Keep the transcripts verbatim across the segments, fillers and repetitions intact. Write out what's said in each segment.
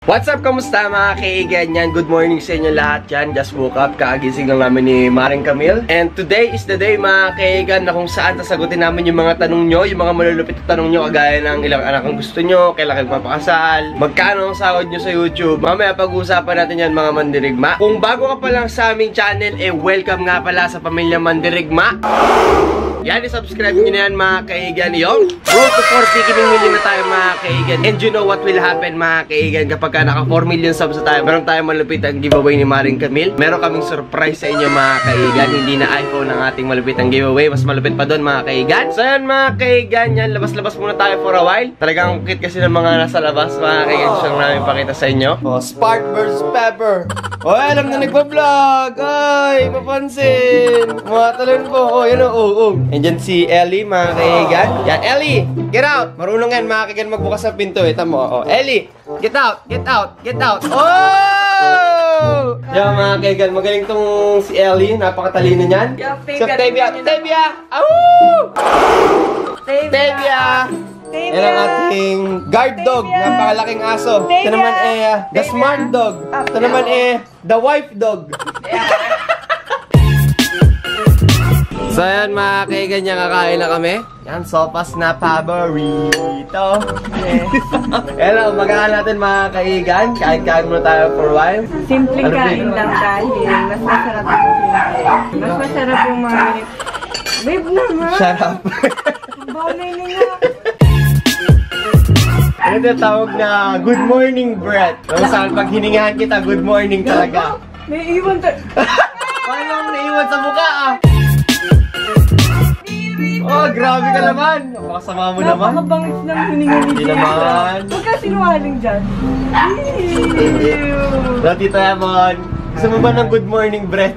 What's up? Kamusta mga kaigan yan? Good morning sa inyo lahat yan. Just woke up. Kaagising lang namin ni Maring Camille. And today is the day mga kaigan na kung saan sasagutin namin yung mga tanong nyo, yung mga malulupit na tanong nyo kagaya ng ilang anak ang gusto nyo, kailan kayo magpapakasal, magkano ang sahod nyo sa YouTube. Mamaya pag-uusapan natin yan mga mandirigma. Kung bago ka pa lang sa aming channel, eh welcome nga pala sa Pamilya Mandirigma. Yan, i-subscribe nyo na yan mga kaigan. Yung road to four million na tayo mga kaigan. And you know what will happen mga kaigan kapag ka naka four million subs na tayo. Meron tayong malupit ang giveaway ni Maring Camille. Meron kaming surprise sa inyo mga kaigan. Hindi na iPhone ang ating malupit ang giveaway. Mas malupit pa doon mga kaigan. So yan mga kaigan, yan, labas-labas muna tayo for a while. Talagang cute kasi ng mga nasa labas mga kaigan. Siyang namin pakita sa inyo. Oh, Spark versus Pepper. Oh, alam na nagpa-vlog. Ay, mapansin. Mga talon po. Oh, yan o. Oh, oh. And dyan si Ellie, mga kaigan. Yan, Ellie, get out. Marunong yan, mga kaigan magbukas ng pinto. Ito mo. Oh, Ellie, get out, get out, get out. Oh! Yan, mga kaigan. Magaling tong si Ellie. Napakatalino niyan. So, Tevia, Tevia! Awoo! Tevia! Yan ang ating guard dog. Napakalaking aso. Ito naman eh, the smart dog. Ito naman eh, the wife dog. So yan mga kaigan niya, kakain na kami. Yan, sopas na paborito. Yes. Hello, magahan natin mga kaigan. Kain-kain muna tayo for a while. Simpleng kain lang dahil mas masarap yung simple. Mas masarap yung mga minute. Babe naman! Shut up! Balay na nga! Ano ito tawag na good morning breath? Kung saan pag hiningahan kita, good morning talaga. May iwan tayo. Paano ang naiwan sa mukha ah? Oh, grabe ka naman! Napakasama mo naman. Napakabangis ng hininga ni Hindi Jessa. naman. Huwag ka sinungaling dyan. So, Tito Emon, gusto mo ba ng good morning breath?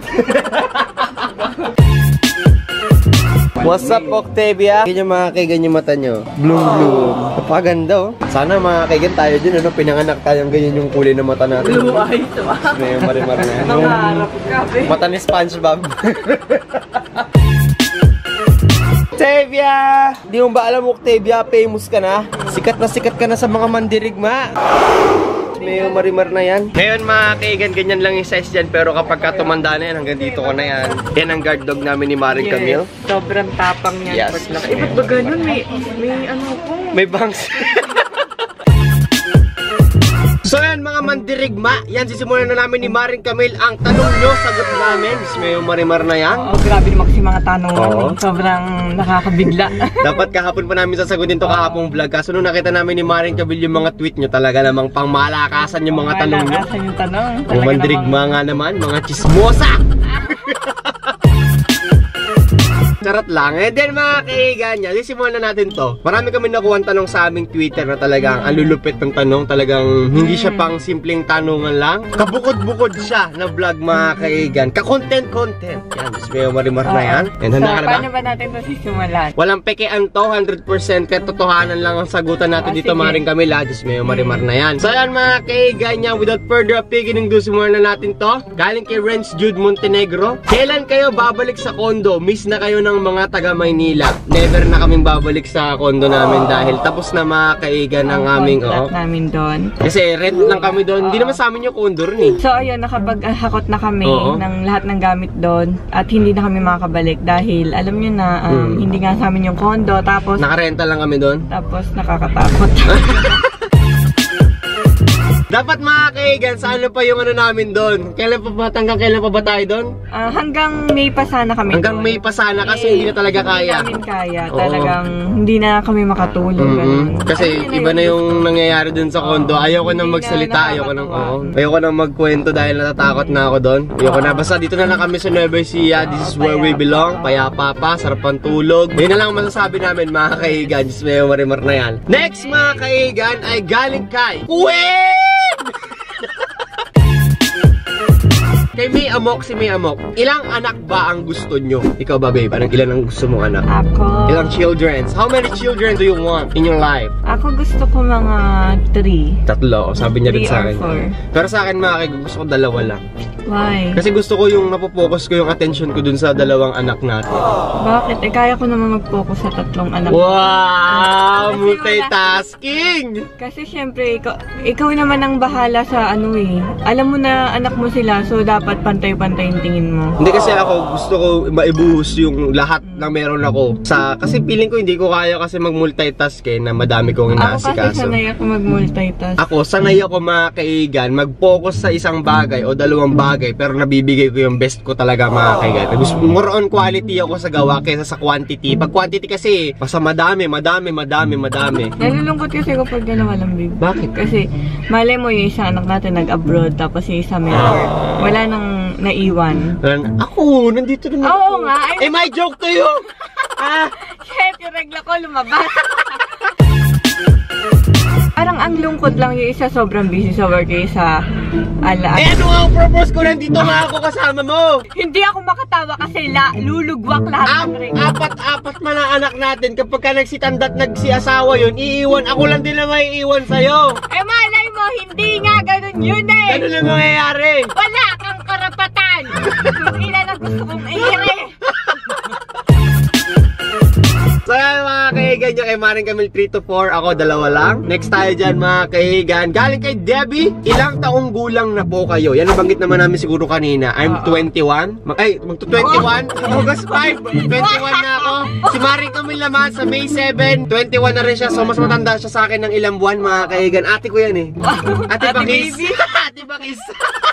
What's up, Octavia? Ganyan mga kaigan yung mata nyo. Bloom, bloom. Napakaganda oh. Sana mga kaigan tayo din, ano? Pinanganak tayong ganyan yung kulay ng mata natin. Blue eyes, diba? May marimar na yan. Nangarap ka, be. Mata ni SpongeBob. Octavia! Di mo ba alam, Octavia, famous ka na? Sikat na sikat ka na sa mga mandirigma. May marimar na yan. Ngayon mga kaigan, ganyan lang yung size dyan. Pero kapag ka tumanda na yan, hanggang dito ko na yan. Yan ang guard dog namin ni Maring Camille. Yes, sobrang tapang niya. Yes. Eh, ba't ba ganun? May, may ano po. May bangs. So yan mga mandirigma, yan sisimulan na namin ni Maring Camille ang tanong nyo, sagot namin. May marimar na yan. Oo, grabe naman kasi mga tanong Oo. namin. Sobrang nakakabigla. Dapat kahapon pa namin sasagutin to kahapong vlog. Kaso nung nakita namin ni Maring Camille yung mga tweet nyo, talaga namang pang malakasan yung mga tanong nyo. Malakasan yung tanong. Mga mandirigma nga naman, mga chismosa! Charot lang. Eh then mga kaigan niya, sisimulan na natin to. Marami kami nakuha tanong sa aming Twitter na talagang ang lulupit ng tanong. Talagang hindi siya pang simpleng tanungan lang. Kabukod-bukod siya na vlog mga kaigan. Ka-content-content. Yan, mas may marimar na yan. And handa So, ka na ba? paano ba natin ito sisimulan? Walang pekean to, one hundred percent katotohanan lang ang sagutan natin Ah, dito sige. Maring Camille. Diyos may marimar na yan. So yan mga kaigan niya, without further beginning, simulan na natin to. Galing kay Renz Jude Montenegro. Kailan kayo babalik sa kondo? Miss na kayo ng mga taga Maynila. Never na kaming babalik sa kondo namin dahil tapos na mga kaigan ng aming oh. namin doon. Kasi rent lang kami doon. Hindi naman sa amin yung kondo rin eh. So ayun, nakapag-hakot na kami Oo. ng lahat ng gamit doon at hindi na kami makakabalik dahil alam nyo na um, Hmm. hindi nga sa amin yung kondo tapos Nakarenta lang kami doon. tapos nakakatakot. Dapat mga kaigan, sa ano pa yung ano namin doon? Kailan pa ba? Hanggang kailan pa ba tayo doon? Ah, hanggang May pa sana kami Hanggang doon. May pa sana kasi hindi na talaga kaya. Hindi namin kaya. Oo. Talagang hindi na kami makatulog. Mm-hmm. Ganun. Kasi Ayun iba na yung nangyayari dun sa kondo. Ayaw ko nang Hindi na magsalita, ayaw ko nang oo. nakakatuwa. Ayaw ko nang magkwento dahil natatakot na ako doon. Ayaw ko na. Basta dito na lang kami sa Nueva Ecija. This is where we belong. Payapa pa, sarap ang tulog. Yun na lang ang masasabi namin mga kaigan. Diyos may marimar na yan. Next mga kaigan ay galing kay Queen! kay May Amok, si May Amok, ilang anak ba ang gusto nyo? Ikaw ba, babe? Anong ilan ang gusto mong anak? Ako. Ilang children? How many children do you want in your life? Ako gusto ko mga three. Tatlo. Sabi niya rin Three sa or akin. four. Pero sa akin, mga kay, gusto ko dalawa lang. Why? Kasi gusto ko yung napopokus ko yung attention ko dun sa dalawang anak natin. Bakit? Eh, kaya ko naman mag-focus sa tatlong anak. Wow! Kasi Multitasking! Kasi syempre, ikaw, ikaw naman ang bahala sa ano eh. Alam mo na anak mo sila, so dapat pantay-pantay yung tingin mo. Hindi kasi ako, gusto ko maibuhos yung lahat na meron ako. Sa, kasi feeling ko hindi ko kaya kasi mag-multitask eh, na madami kong Ako kasi inaasikaso. sanay ako mag-multitask. Ako, sanay ako mga kaigan, mag-focus sa isang bagay o dalawang bagay, pero nabibigay ko yung best ko talaga mga kaigan. Gusto, more on quality ako sa gawa kaysa sa quantity. Pag quantity kasi, basta madami, madami, madami, madami. Nalulungkot kasi kapag ganawa lang, babe. Bakit? Kasi, malay mo yung isa anak natin nag-abroad, tapos yung isa may work. Wala nang naiwan. Ako, nandito naman Oo ako. nga. Eh, my joke to you! Ah, Shit, yung regla ko lumabas. Parang ang lungkot lang yung isa sobrang busy sa work, yung isa ala. eh ano nga ang purpose ko? Nandito nga ako kasama mo! Hindi ako makatawa kasi la, lulugwak lahat Ap ng regla. Apat-apat man ang anak natin. Kapag ka nagsitandat nagsiasawa yun, iiwan. Ako lang din na may iiwan sa'yo. Eh malay mo, hindi nga ganun yun eh. Ganun lang mangyayari. Wala kang karapatan. Kung ilan ang gusto kong i-ire. So yan mga kaigan nyo, kay Maring Camille three to four, ako dalawa lang. Next tayo dyan mga kaigan. Galing kay Debbie, ilang taong gulang na po kayo? Yan ang banggit naman namin siguro kanina. I'm twenty-one. Mag ay, magto twenty-one. August five, twenty-one na ako. Si Maring Camille naman sa May seven, twenty-one na rin siya. So mas matanda siya sa akin ng ilang buwan mga kaigan. Ate ko yan eh. Ate Ate Bakis. baby. Ate Bakis.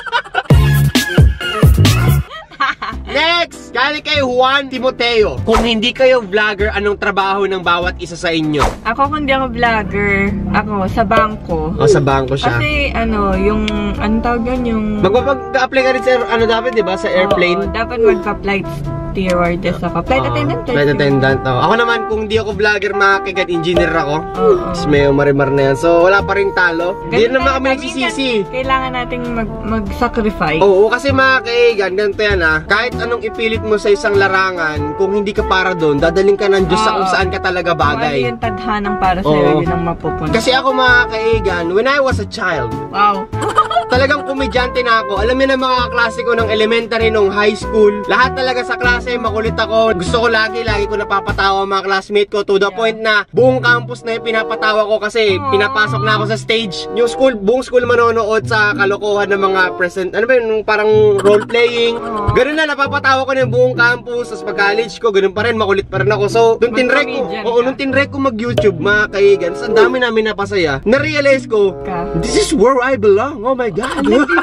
Next, galing kay Juan Timoteo. Kung hindi kayo vlogger, anong trabaho ng bawat isa sa inyo? Ako kung di ako vlogger, ako sa bangko. O, sa bangko siya. Kasi ano, yung, anong tawag yun, yung... Magpapag-apply ka rin sa, ano dapat, di ba? Sa airplane? Oo, dapat magpa-flight stewardess ako. Flight Oo, attendant. Flight attendant ako. Ako naman, kung di ako vlogger, mga kaigan, engineer ako. Oo. Tapos may marimar na yan. So, wala pa rin talo. Hindi Ganun naman tayo, kami nagsisisi. minsan, Kailangan nating mag, mag-sacrifice. Oo, kasi mga kaigan, ganito yan ah. Kahit anong ipilit mo sa isang larangan, kung hindi ka para doon, dadaling ka ng Diyos sa kung Oo. saan ka talaga Kung bagay. ano yung tadhanang para Oo. sa'yo, yun ang mapupunta. Kasi ako mga kaigan, when I was a child, Wow. talagang komedyante na ako. Alam niyo na mga klase ko ng elementary, nung high school. Lahat talaga sa klase, makulit ako. Gusto ko lagi, lagi ko napapatawa ang mga classmate ko to the point na buong campus na yung pinapatawa ko kasi Aww. pinapasok na ako sa stage. Yung school, buong school manonood sa kalokohan ng mga present, ano ba yun, nung parang role playing. Aww. Ganun na, napapatawa ko na yung buong campus. Tapos pag-college ko, ganun pa rin, makulit pa rin ako. So, nung tinrek ko, Mag-comedian oo, ka. nung tinrek ko mag-YouTube, mga kaigan, ang dami namin napasaya. Na-realize ko, Ka. this is where I belong. Oh my God.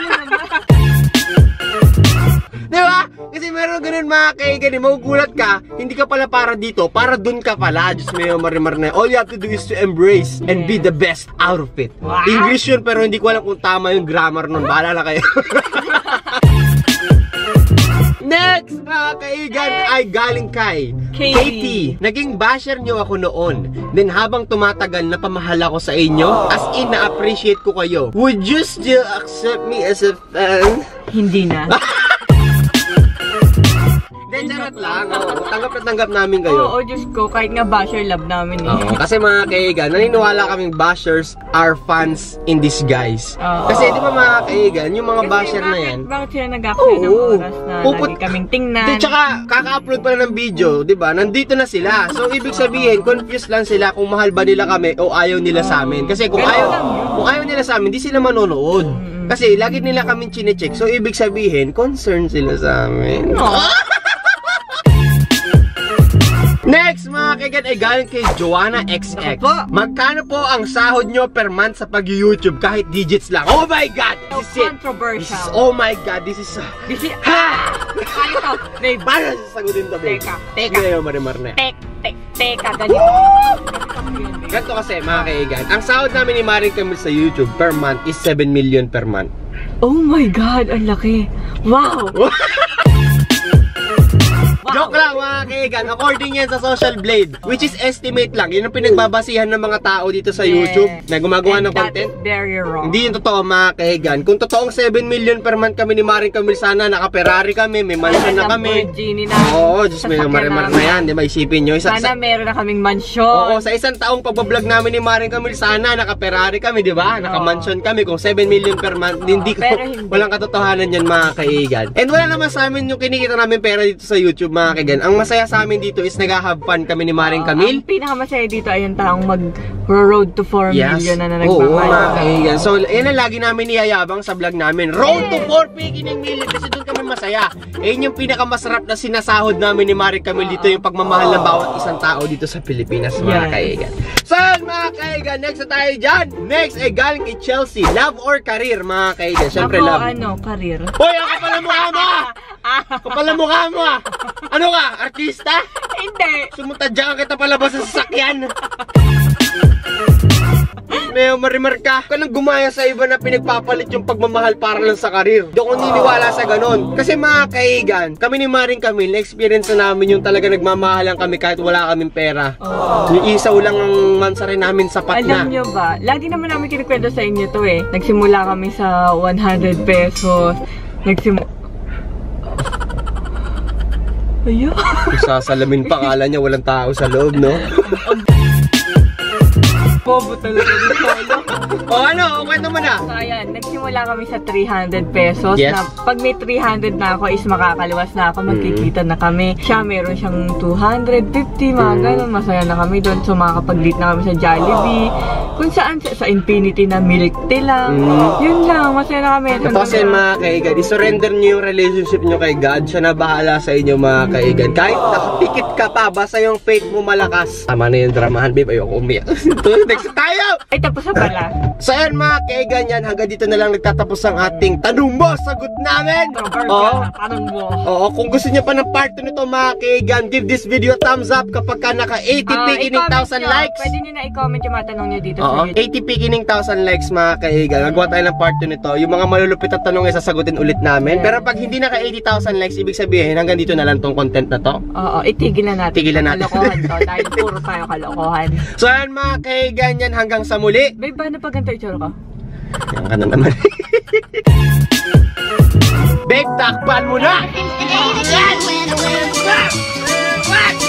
Diba? Kasi meron ganun mga kaigan, magugulat ka, hindi ka pala para dito, para dun ka pala. Diyos mo, marimar na. All you have to do is to embrace and be the best out of it. Wow. English yun, pero hindi ko alam kung tama yung grammar nun. Bahala na kayo. Next, mga kaigan, ay galing kay Katie. Katie. Naging basher nyo ako noon. Then habang tumatagal, napamahal ako sa inyo. As in, na-appreciate ko kayo. Would you still accept me as a fan? Hindi na. Then, charot lang. Oo, tanggap na tanggap namin kayo. Oo, Diyos ko, kahit nga basher love namin eh. Oo, kasi mga kaigan, naniniwala kaming bashers are fans in disguise. Oo. Kasi di ba mga kaigan, yung mga Kasi basher na bakit- yan, Bakit sila nag-apply ng Oo. oras na Puput- lagi kaming tingnan? Di, tsaka, kaka-upload pa na ng video, di ba? Nandito na sila. So, ibig sabihin, confused lang sila kung mahal ba nila kami o ayaw nila sa amin. Kasi kung Ganun ayaw, lang yun. kung ayaw nila sa amin, di sila manonood. Kasi, lagi nila kami chine-check. So, ibig sabihin, concerned sila sa amin. Next, mga kaigan, ay galing kay Joanna X X. Ako po. Magkano po ang sahod nyo per month sa pag-YouTube kahit digits lang? Oh my God! So This is it. controversial. This is, oh my God, this is... This is... Ha! Ano to? Babe, Paano sasagutin to, babe? Teka, teka. Hindi na yung marimar na. tek, tek, teka, ganito. Ganito kasi, mga kaigan, ang sahod namin ni Maring Camille sa YouTube per month is seven million per month. Oh my God, ang laki. Wow! Joke lang mga kaigan. According yan sa Social Blade, which is estimate lang. Yun ang pinagbabasihan ng mga tao dito sa Yes. YouTube na gumagawa And ng content. that is very wrong. Hindi yung totoo mga kaigan. Kung totoong seven million per month kami ni Maring Camille, sana naka-Ferrari kami, may mansion na kami. Lamborghini na. Oo, Diyos may Sasakyan marimar na namin. yan. Di ba isipin nyo? Isa, Sana sa, meron na kaming mansyon. oo, sa isang taong pagbablog namin ni Maring Camille, sana naka-Ferrari kami, di ba? Naka-mansion kami. Kung seven million per month, hindi ko, pero hindi. walang katotohanan yan mga kaigan. And wala naman sa amin yung kinikita namin pera dito sa YouTube mga kaigan. Ang masaya sa amin dito is nag-have fun kami ni Maring Camille. Ang pinakamasaya dito ay yung taong mag-road to four Yes. million na na Oo, mga nagmamahal. kaigan. So, yan ang lagi namin niyayabang sa vlog namin. Road to four freaking million kasi doon kami masaya. Eh, yun yung pinakamasarap na sinasahod namin ni Maring Camille dito, yung pagmamahal ng bawat isang tao dito sa Pilipinas, mga Yes. kaigan. So, mga kaigan, next na tayo dyan. Next ay galing kay Chelsea. Love or career, mga kaigan? Siyempre, Ako, love. ano, karir. Hoy, ang kapal ang mukha mo! ah! Kapal ang mukha mo ah! Ano ka? Artista? Hindi. Sumutadya ka kita palabas sa sasakyan. May marimar ka. Ka nang gumaya sa iba na pinagpapalit yung pagmamahal para lang sa karir. Di ako niniwala sa ganun. Kasi mga kaigan, kami ni Maring Camille, na-experience na namin yung talaga nagmamahalan kami kahit wala kaming pera. Oh. Yung isaw lang ang mansa rin namin sapat na. Alam nyo ba, lagi naman namin kinikwento sa inyo to eh. Nagsimula kami sa one hundred pesos. Nagsimula... Ayun. Kung sasalamin pa, kala niya walang tao sa loob, no? Bobo talaga dito. O ano, kwento mo na. So ayan, nagsimula kami sa three hundred pesos. Yes. Na pag may three hundred na ako is makakaliwas na ako, magkikita na kami. Siya meron siyang two hundred fifty, mga Mm. ganun. Masaya na kami doon. So makakapag-date na kami sa Jollibee. Kung saan, sa, sa Infinity na milk tea lang. Mm. Yun lang, masaya na kami. Ito kasi mga kaigan, isurrender niyo yung relationship niyo kay God. Siya na bahala sa inyo mga kaigan. Kahit nakapikit ka pa, basta yung faith mo malakas. Tama na yung dramahan, babe. Ayoko umiyak. Next tayo! Ay, tapos na pala. So yan mga kaigan yan, hanggang dito na lang nagtatapos ang ating tanong mo, sagot namin! Burger Oo. na, tanong mo. Oo, kung gusto niyo pa ng part two nito mga kaigan, give this video a thumbs up kapag ka naka eighty Ah, pikining i-comment thousand nyo. likes. Pwede nyo na i-comment yung mga tanong nyo dito Oo, sa YouTube. eighty pikining thousand likes mga kaigan. Gagawa tayo ng part two nito. Yung mga malulupit at tanong ay sasagutin ulit namin. Pero pag hindi naka eighty thousand likes, ibig sabihin hanggang dito na lang tong content na to. Oo, itigil na natin. Tigilan natin. Kalokohan to, dahil puro tayo kalokohan. So yan mga kaigan yan, hanggang sa muli. Babe, paano pag ganito itsura ko? Yan ka na naman. Babe, takpan mo na! When the wind, when the wind,